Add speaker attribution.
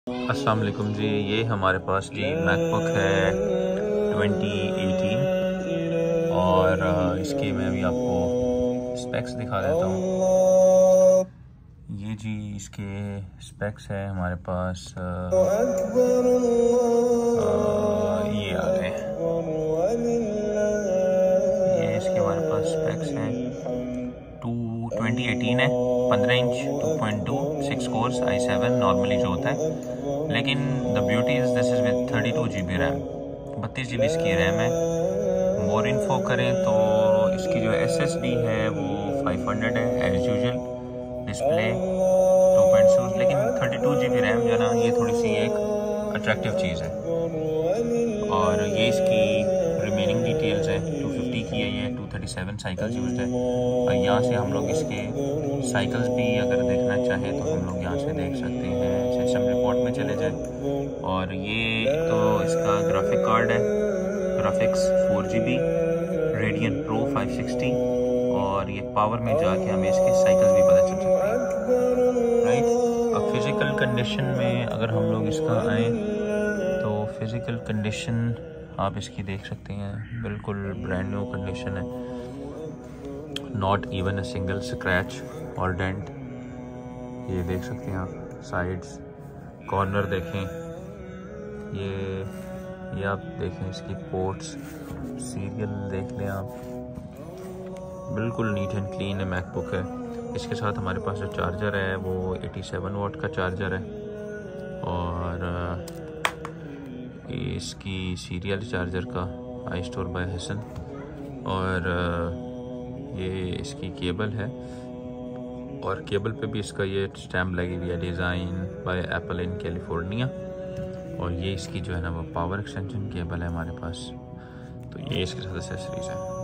Speaker 1: अस्सलाम वालेकुम जी। ये हमारे पास जी मैकबुक है 2018 और इसके मैं भी आपको स्पेक्स दिखा देता हूँ। ये जी इसके स्पेक्स है हमारे पास। ये आ गए, ये इसके हमारे पास स्पेक्स हैं। 2018 है, 15 इंच, 2.2, 6 कोर्स, i7 नॉर्मली जो होता है। लेकिन the beauty is this is with 32 GB RAM, 32 GB इसकी रैम है। मोर इन्फो करें तो इसकी जो SSD है वो 500 है एज यूजुअल। डिस्प्ले 2.2, लेकिन 32 GB रैम जो है ना, ये थोड़ी सी एक अट्रैक्टिव चीज़ है। और ये इसकी रिमेनिंग डिटेल्स है। 250 की है ये, 237 साइकिल्स यूज है। और यहाँ से हम लोग इसके साइकिल्स भी अगर देखना चाहें तो हम लोग यहाँ से देख सकते हैं। सिस्टम रिपोर्ट में चले जाएं और ये तो इसका ग्राफिक कार्ड है, ग्राफिक्स 4 GB रेडियन प्रो 560। और ये पावर में जाके हमें इसके साइकिल्स भी पता चल सकते हैं, राइट। अब फिज़िकल कंडीशन में अगर हम लोग इसका आएँ तो फिज़िकल कंडीशन आप इसकी देख सकते हैं, बिल्कुल ब्रांड न्यू कंडीशन है। Not even a single scratch और डेंट। ये देख सकते हैं आप, साइड्स, कॉर्नर देखें, ये आप देखें इसकी पोर्ट्स, सीरियल देख लें आप, बिल्कुल नीट एंड क्लीन है मैकबुक है। इसके साथ हमारे पास जो चार्जर है वो 87 वाट का चार्जर है। और इसकी सीरियल चार्जर का आई स्टोर बाय हसन। और ये इसकी केबल है और केबल पे भी इसका ये स्टैम्प लगी हुई है, design by Apple in California. और ये इसकी जो है ना वो पावर एक्सटेंशन केबल है हमारे पास। तो ये इसके साथ एक्सेसरीज है।